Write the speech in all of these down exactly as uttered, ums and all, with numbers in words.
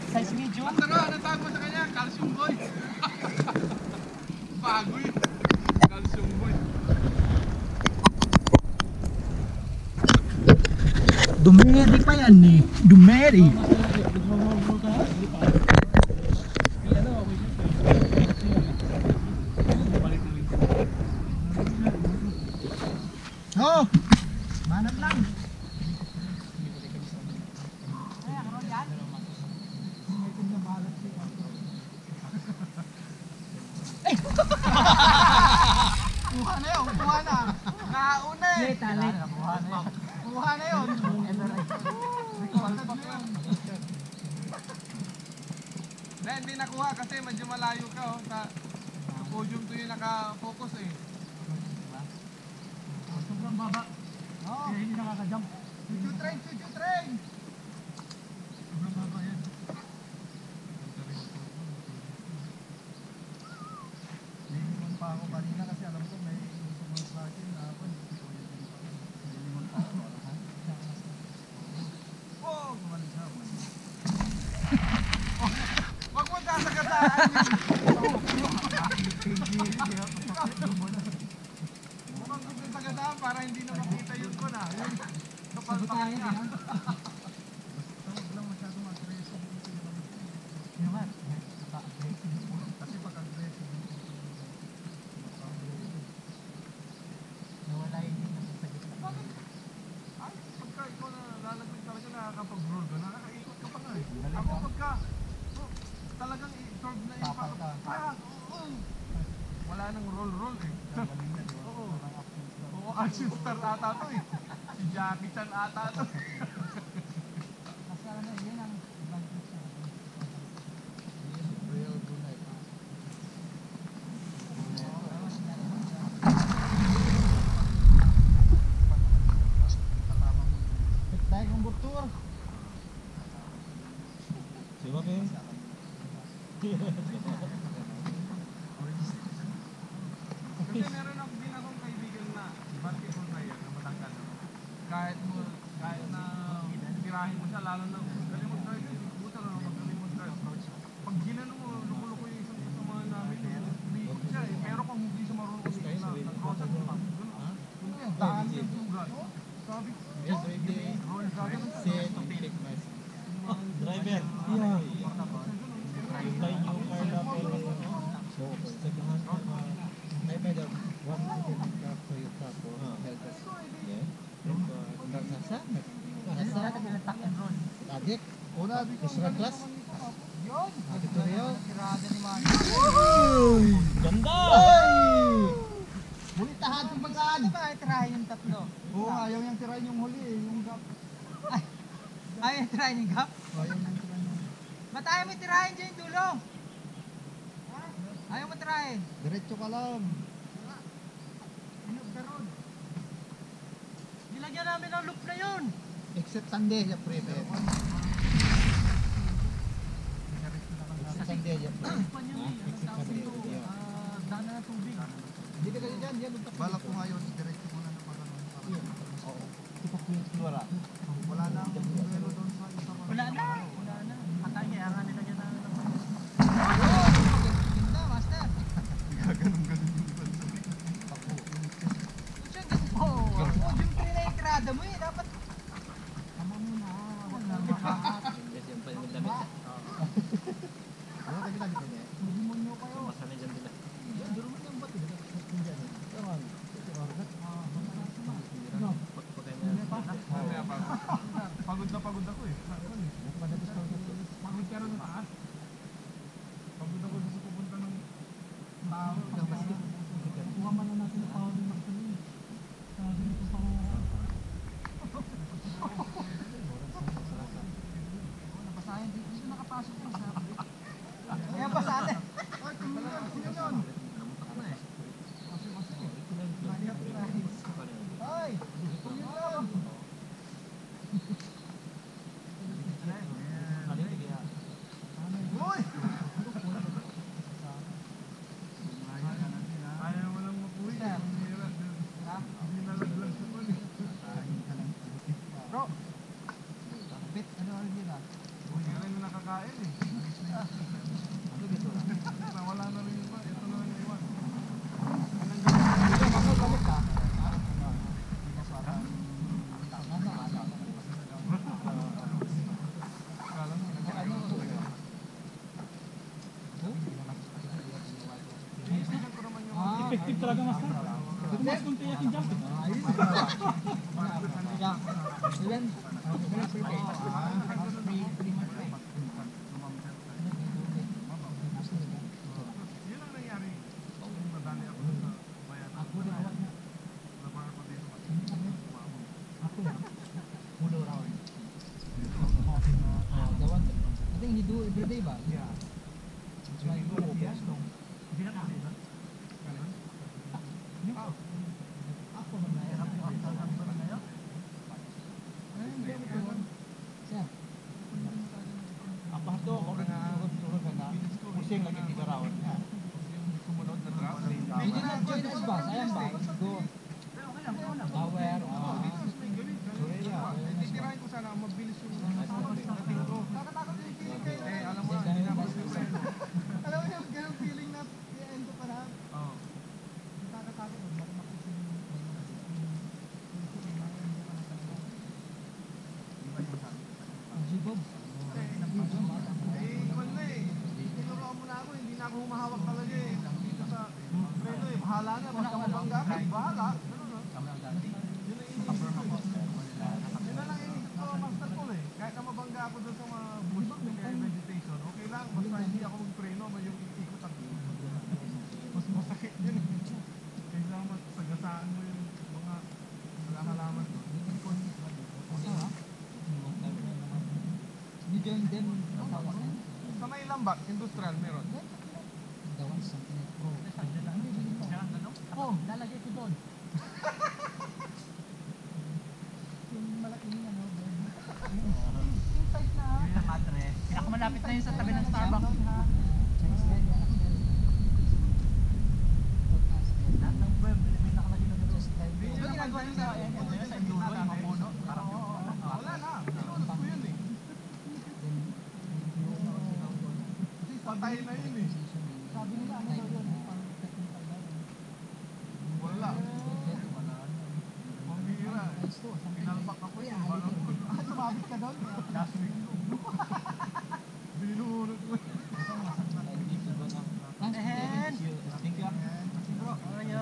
Size medium. Ang taro, ano tawag mo sa kanya? Calcium boy. Bagoy. Calcium boy. Dumeri pa yan eh. Dumeri. Oh, manat lang. Kuha na yun, kuha na. Nauna eh. Kuha na yun. Kuha na yun. Na, hindi nakuha kasi medyo malayo ka oh. Sa, sa podium to yung naka-focus eh. Sobrang baba. Oo. Kaya hindi nakaka-jump. Chuchu train, chuchu train. Sobrang baba yan. Liliman pa ako kanina kasi alam ko may sumang sa akin na ako. Liliman pa ako. Oh, gumaling siya. Wag mo kasagasaan yun. Mukhang gusto yung sagasaan para hindi na makita yun ko na. Yun, kapal pa niya. Huwag lang masyado mag-aggressive. Naman, naka-aggressive. Kasi pag-aggressive, nawala yun yung nasa gitna. Bakit? Ay, pagka ikaw na lalaglag talaga nakakapag-roll ka, nakakaikot ka pa nga eh. Ako pagka, oh, talagang i-curve na yung Tapal ka. Ah, oo. Wala nang roll-roll eh. Oo. Oo, action star ata to eh. Si Jackie Chan ata to. Kasi ano, yun ang advantage sa Real Brunei. Dahil kong butur. Siapa kayo? Kasi meron ako din akong kaibigan na basketball player na matangkad. Kahit mo, kahit na tirahin mo siya, lalo na galing mo drive yun. Buta na naman galing mo drive. Pag ginano mo, luko-luko yung isang kasama namin, umiikot siya eh. Pero kung hindi siya marunong umiikot na, nag-rosan mo pa. Hindi, ang daan yung sugat. Sabi ko, roll gagawin mo siya. Driver. Yeah. Buy new car na pero so second hand car. I buy the one second car for your car for help us. Yeah. Nasa nasa Adik. Una extra class. Yun! Tutorial. Tirada ni Manny. Ganda. Bulitahan kung magkaan. Ano ba ay tirahin yung tatlo? Oo, ayaw niyang tirahin yung huli eh, yung gap. Ayaw yung tirahin yung gap? Ayaw niyang tirahin yung Ba't ayaw mo tirahin dyan yung dulo? Ayaw mo tirahin? diretso ka lang. Nilagyan namin ng loop na yun. Except Sunday, ya prebe. Except Sunday, ya prebe. Except Sunday, yeah. Dana na tubig. Hindi ka kasi dyan, yan. Balak ko ngayon, diretso mo na naman. Oo. Tipok yung kiwara. Wala na ang pero doon sa isa. Wala na. Wala na. Patay kaya nga nilagyan na ng Ganda, master. gaganong-ganon yung bansa. Oo. Yung pre-na-entrada mo eh. Dapat Tama mo na. Huwag na makaat. Yes, yung pa yung damit. Ano ka dito dito eh? Demonyo kayo. Masana dyan nila. Yan, duro mo yung bato. Diyan eh. Tama. Ito orgat. No. Mamaya pa. Pagod na pagod ako eh. Pagod ka rin na taas. Pagod ako sa pupunta ng tao. Kuha man na natin ang power ng magtuloy. Sabi nito pa ko. Napasayan dito. Dito nakapasok yung sabi. Kaya pa sa atin. Ay, kumilang. Sino yun? Ay! Kumilang! Uy! Ayaw mo lang mapuwi. Hindi nalaglag sa puli. Bro! Bit, ano ano nila? Hindi ka rin nakakain eh. Wala na rin yung ito na lang iwan. Effective talaga, Master. Mas kung tiyak yung jump. Yun ang nangyari. Nadali ako sa bayan. Ako din awak niya. Nabahan ko dito. Ako na. Mulo raw. Dawan. I think he do every day ba? Yeah. It's like go yes no. Hindi na kasi ba? Ganun. Ako man na. Siya. Apa to ko na turun ka na. Pusing lagi di rawan. Yung sumunod na draft. Did you not join us ba? Sayang ba? Go. Power. Titirahin ko sana mabilis yung dating ko. Eh, alam mo na, hindi na ako preno. Alam mo yung ganung feeling na i-end ko pa na. Oo. Nakakatakot mo. Jibob. Eh, iwan na eh. Tinuruan mo na ako, hindi na ako humahawak talaga eh. Dito sa preno eh, bahala na. Basta mabangga ka, bahala. Ganun no? Yun ang iniisip ko eh. Yun na lang iniisip ko, Master Paul eh. Kahit na mabangga ako doon sa mga bush kaya meditation, okay lang. Basta hindi ako magpreno, may yung ikot ang mas masakit yun eh. Kaysa mas sagasaan mo yung mga halaman doon. You join them. Sa may lambat, industrial meron. Dawan something like pro. Oh, lalagay ko doon. Yung malaking ano, inside na. Yung madre. Pinakamalapit na yun sa tabi ng Starbucks. Lahat ng firm, may nakalagay na doon. Yung ginagawa nyo sa sa Enduro, yung mga mono. Parang Wala na. Pinunod ko yun eh. Patay na yun eh. Sabi nila ano daw yun, pang technical daw. Wala. Pambira eh. Pinalpak ako yun. Ah, sumabit ka doon? Last week. Binunod ko. Ehen! Thank you. Bro, how are you?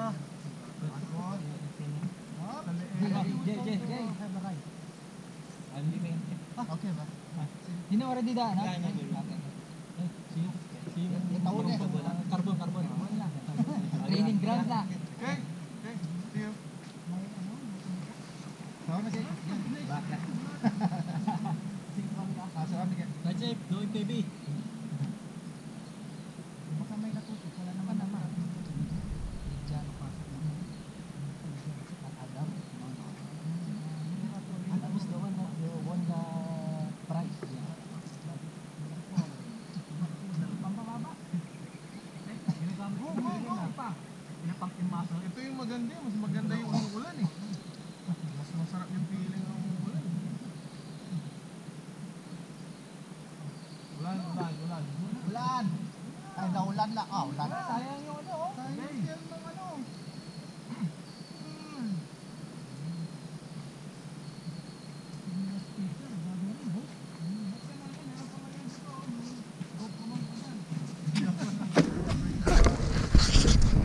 Jay, Jay, Jay. I'm leaving. Okay ba? You know already that, no? Yeah, I know. Eh, see you. See you. Carbon, carbon. Training ground na. Okay. Okay. See you. Saan na siya? Back na. Ah, saan na siya? That's it. No M T B. Baka may natutok. Wala naman naman. Diyan pa. Adam. Adam was the one that won the prize. Ito yung maganda, mas maganda yung umuulan eh. Mas masarap yung feeling ng umuulan. Ulan, ulan, ulan. Ulan! Ay, naulan lang. Ah, ulan. Sayang yung ano, oh. Sayang yung